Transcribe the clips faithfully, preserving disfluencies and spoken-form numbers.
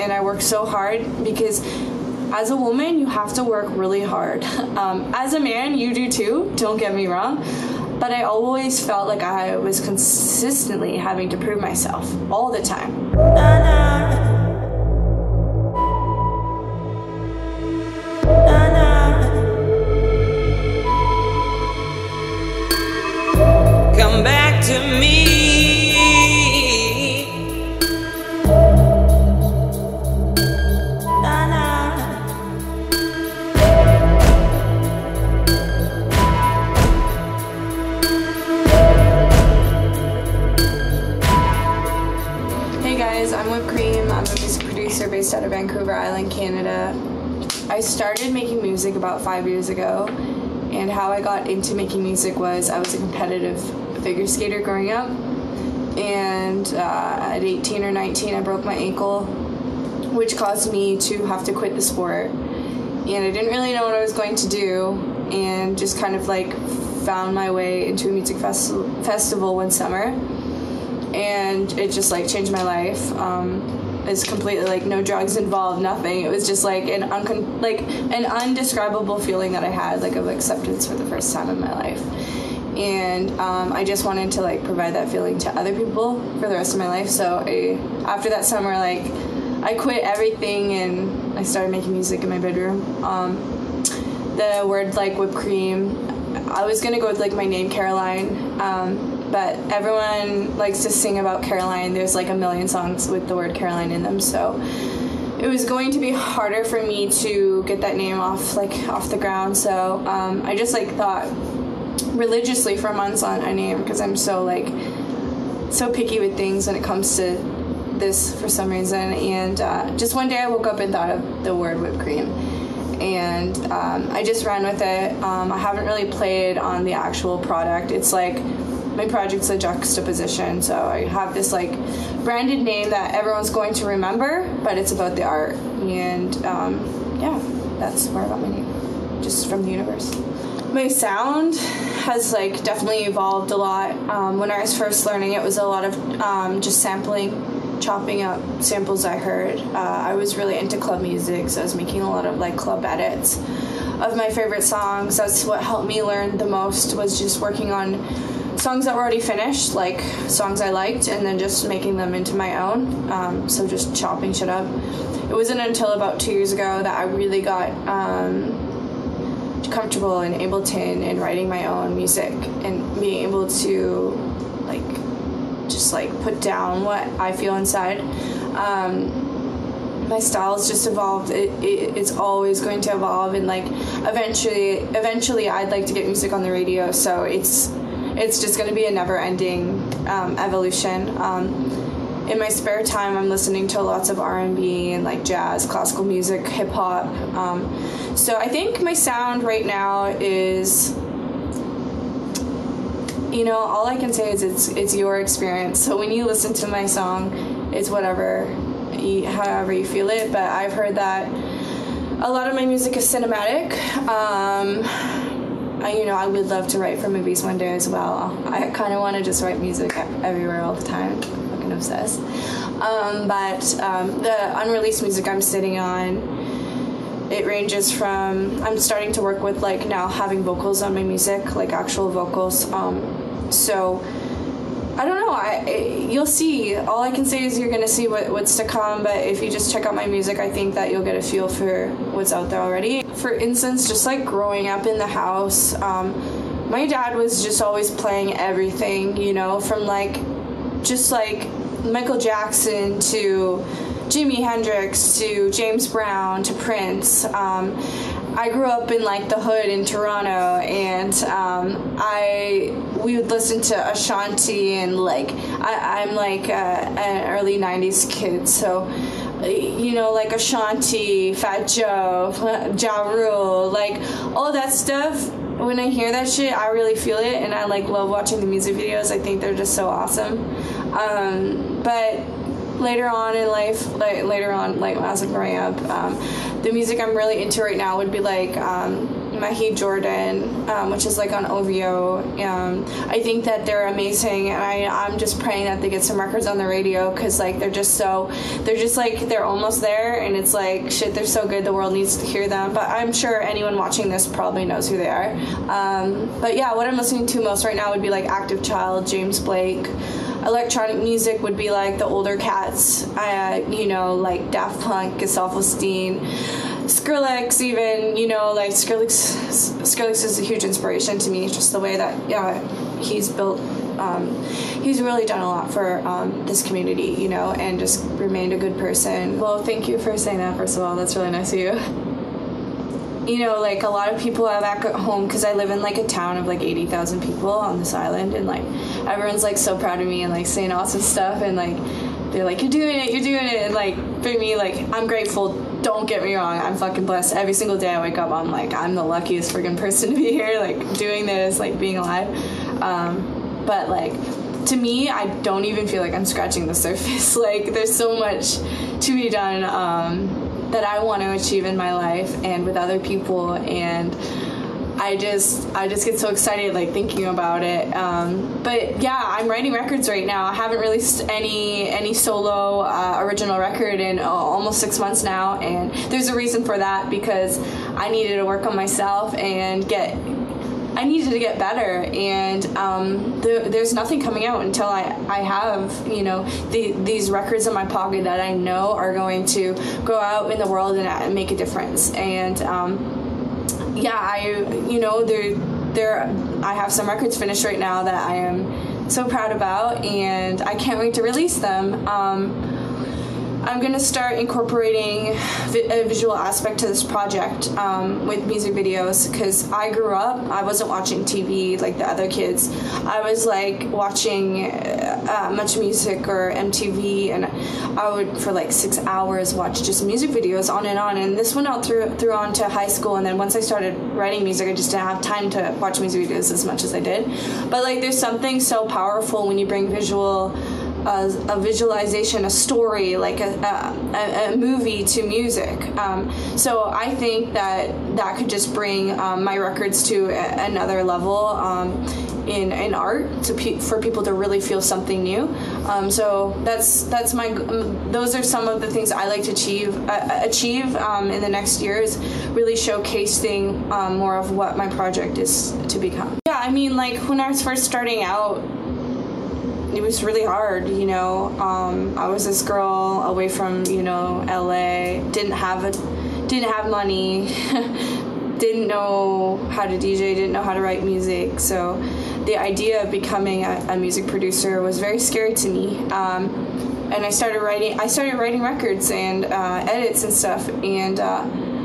and I work so hard because as a woman, you have to work really hard. Um, as a man, you do too, don't get me wrong. But I always felt like I was consistently having to prove myself all the time. Come back to me. I'm Whipped Cream. I'm a music producer based out of Vancouver Island, Canada. I started making music about five years ago, and how I got into making music was I was a competitive figure skater growing up, and uh, at eighteen or nineteen I broke my ankle, which caused me to have to quit the sport, and I didn't really know what I was going to do, and just kind of like found my way into a music festi- festival one summer. And it just like changed my life. Um, it's completely like no drugs involved, nothing. It was just like an uncon- like an undescribable feeling that I had, like of acceptance for the first time in my life. And um, I just wanted to like provide that feeling to other people for the rest of my life. So I, after that summer, like I quit everything and I started making music in my bedroom. Um, the word like whipped cream, I was gonna go with like my name Caroline. Um, But everyone likes to sing about Caroline. There's like a million songs with the word Caroline in them, so it was going to be harder for me to get that name off like off the ground. So um, I just like thought religiously for months on a name because I'm so like so picky with things when it comes to this for some reason. And uh, just one day I woke up and thought of the word whipped cream. And um, I just ran with it. Um, I haven't really played on the actual product. It's like my project's a juxtaposition, so I have this like branded name that everyone's going to remember, but it's about the art. And um, yeah, that's where I got my name, just from the universe. My sound has like definitely evolved a lot. Um, when I was first learning, it was a lot of um, just sampling, chopping up samples I heard. Uh, I was really into club music, so I was making a lot of like club edits of my favorite songs. That's what helped me learn the most, was just working on songs that were already finished, like songs I liked, and then just making them into my own. Um, so just chopping shit up. It wasn't until about two years ago that I really got um, comfortable in Ableton and writing my own music and being able to like just like put down what I feel inside. Um, my style's just evolved. It, it, it's always going to evolve, and like eventually, eventually, I'd like to get music on the radio. So it's it's just going to be a never-ending um, evolution. Um, in my spare time, I'm listening to lots of R and B and like jazz, classical music, hip hop. Um, so I think my sound right now is, you know, all I can say is it's it's your experience. So when you listen to my song, it's whatever, you, however you feel it. But I've heard that a lot of my music is cinematic. Um, I, you know, I would love to write for movies one day as well. I kind of want to just write music everywhere all the time. I'm fucking obsessed. Um, but um, the unreleased music I'm sitting on, it ranges from, I'm starting to work with like now having vocals on my music, like actual vocals. Um, so I don't know. I it, you'll see. All I can say is you're gonna see what, what's to come. But if you just check out my music, I think that you'll get a feel for what's out there already. For instance, just like growing up in the house, um, my dad was just always playing everything. You know, from like just like Michael Jackson to Jimi Hendrix to James Brown to Prince. Um, I grew up in like the hood in Toronto, and um, I we would listen to Ashanti, and like I, I'm like a, an early nineties kid, so you know, like Ashanti, Fat Joe, Ja Rule, like all that stuff. When I hear that shit, I really feel it, and I like love watching the music videos. I think they're just so awesome. Um, but later on in life, like later on, like as I'm growing up, um, the music I'm really into right now would be like um, Mahi Jordan, um, which is like on O V O. Um, I think that they're amazing, and I, I'm just praying that they get some records on the radio, because like they're just so, they're just like, they're almost there, and it's like, shit, they're so good, the world needs to hear them. But I'm sure anyone watching this probably knows who they are. Um, but yeah, what I'm listening to most right now would be like Active Child, James Blake. Electronic music would be like the older cats, uh, you know, like Daft Punk, Gesaffelstein, Skrillex, even, you know, like Skrillex, Skrillex is a huge inspiration to me, just the way that, yeah, he's built, um, he's really done a lot for um, this community, you know, and just remained a good person. Well, thank you for saying that, first of all. That's really nice of you. You know, like a lot of people are back at home, because I live in like a town of like eighty thousand people on this island, and like everyone's like so proud of me and like saying awesome stuff, and like they're like, you're doing it, you're doing it, and like for me, like I'm grateful. Don't get me wrong, I'm fucking blessed. Every single day I wake up, I'm like, I'm the luckiest freaking person to be here, like doing this, like being alive. Um, but like to me, I don't even feel like I'm scratching the surface. Like there's so much to be done. Um, that I want to achieve in my life and with other people, and I just I just get so excited like thinking about it. Um, but yeah, I'm writing records right now. I haven't released any any solo uh, original record in uh, almost six months now, and there's a reason for that, because I needed to work on myself and get I needed to get better, and um, the, there's nothing coming out until I, I have, you know, the, these records in my pocket that I know are going to go out in the world and make a difference. And um, yeah, I, you know, there, there, I have some records finished right now that I am so proud about, and I can't wait to release them. Um, I'm going to start incorporating vi- a visual aspect to this project um, with music videos, because I grew up, I wasn't watching T V like the other kids. I was like watching uh, Much Music or M T V, and I would for like six hours watch just music videos on and on, and this went out through, through on to high school, and then once I started writing music, I just didn't have time to watch music videos as much as I did. But like there's something so powerful when you bring visual A, a visualization, a story, like a, a, a movie to music. Um, so I think that that could just bring um, my records to a, another level um, in in art, to pe- for people to really feel something new. Um, so that's that's my those are some of the things I like to achieve uh, achieve um, in the next years. Really showcasing um, more of what my project is to become. Yeah, I mean, like when I was first starting out, it was really hard, you know. Um, I was this girl away from, you know, L A, didn't have a, didn't have money, didn't know how to D J, didn't know how to write music. So the idea of becoming a, a music producer was very scary to me. Um, and I started writing, I started writing records and uh, edits and stuff. And uh,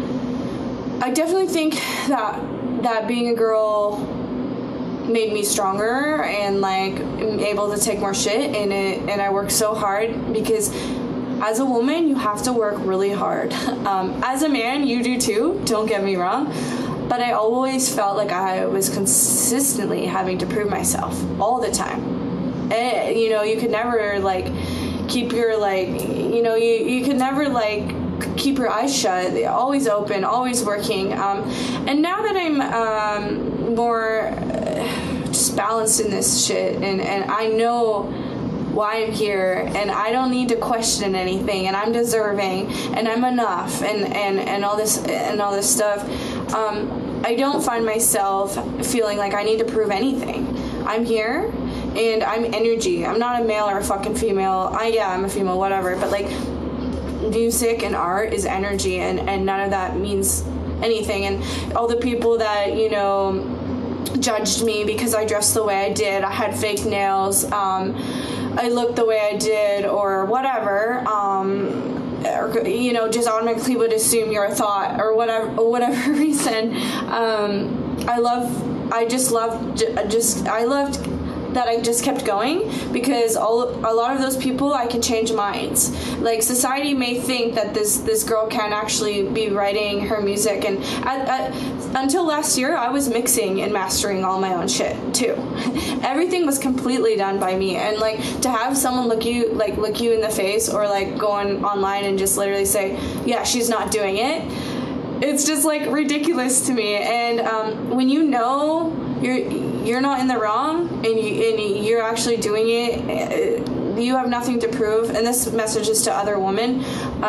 I definitely think that that being a girl made me stronger and like able to take more shit, and it and I worked so hard, because as a woman you have to work really hard. Um, as a man you do too, don't get me wrong, but I always felt like I was consistently having to prove myself all the time. And, you know, you could never like keep your like you know you, you could never like keep your eyes shut, always open, always working. Um, and now that I'm um, more uh, just balanced in this shit, and, and I know why I'm here, and I don't need to question anything, and I'm deserving, and I'm enough, and, and, and all this and all this stuff, um, I don't find myself feeling like I need to prove anything. I'm here, and I'm energy. I'm not a male or a fucking female. I yeah, I'm a female, whatever, but like, music and art is energy, and, and none of that means anything. And all the people that, you know, judged me because I dressed the way I did, I had fake nails, um, I looked the way I did, or whatever, um, or, you know, just automatically would assume you're a thought, or whatever, or whatever reason. Um, I love, I just loved, just, I loved that I just kept going, because all a lot of those people, I can change minds. Like, society may think that this this girl can actually be writing her music, and at, at, until last year I was mixing and mastering all my own shit too. Everything was completely done by me, and like to have someone look you like look you in the face, or like go on online and just literally say, yeah, she's not doing it, it's just like ridiculous to me. And um, when you know you're you're not in the wrong, and you and you're actually doing it, you have nothing to prove. And this message is to other women.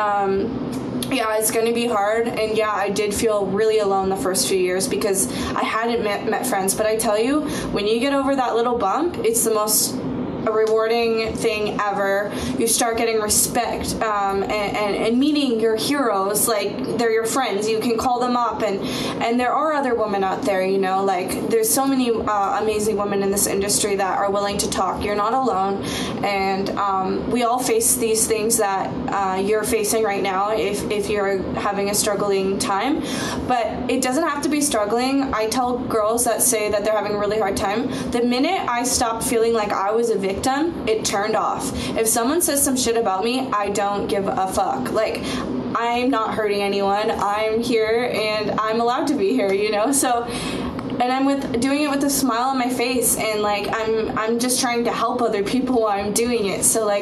Um, yeah, it's going to be hard, and yeah, I did feel really alone the first few years because I hadn't met, met friends. But I tell you, when you get over that little bump, it's the most a rewarding thing ever. You start getting respect, um, and, and, and meeting your heroes, like they're your friends. You can call them up, and and there are other women out there, you know, like there's so many uh, amazing women in this industry that are willing to talk. You're not alone, and um, we all face these things that uh, you're facing right now if, if you're having a struggling time, but it doesn't have to be struggling. I tell girls that say that they're having a really hard time, the minute I stopped feeling like I was a victim, it turned off. If someone says some shit about me, I don't give a fuck. Like, I'm not hurting anyone. I'm here, and I'm allowed to be here, you know? So, and I'm with doing it with a smile on my face, and like I'm I'm just trying to help other people while I'm doing it. So like,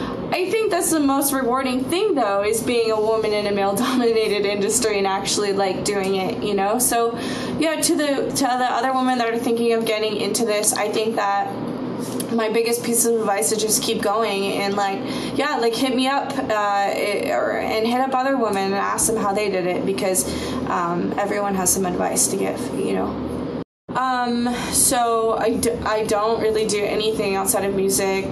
I think that's the most rewarding thing, though, is being a woman in a male-dominated industry and actually like doing it, you know? So yeah, to the to the other women that are thinking of getting into this, I think that my biggest piece of advice is just keep going, and like, yeah, like hit me up, uh, or, and hit up other women and ask them how they did it, because um, everyone has some advice to give, you know. Um, so I, d- I don't really do anything outside of music.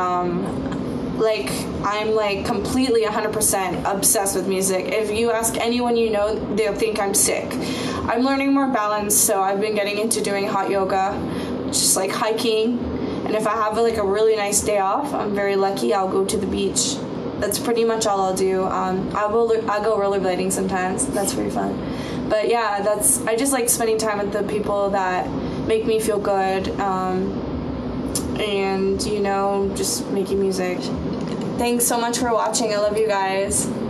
Um, like, I'm like completely one hundred percent obsessed with music. If you ask anyone you know, they'll think I'm sick. I'm learning more balance, so I've been getting into doing hot yoga, just like hiking. And if I have like a really nice day off, I'm very lucky, I'll go to the beach. That's pretty much all I'll do. Um, I will I go rollerblading sometimes. That's pretty fun. But yeah, that's I just like spending time with the people that make me feel good, um, and you know, just making music. Thanks so much for watching. I love you guys.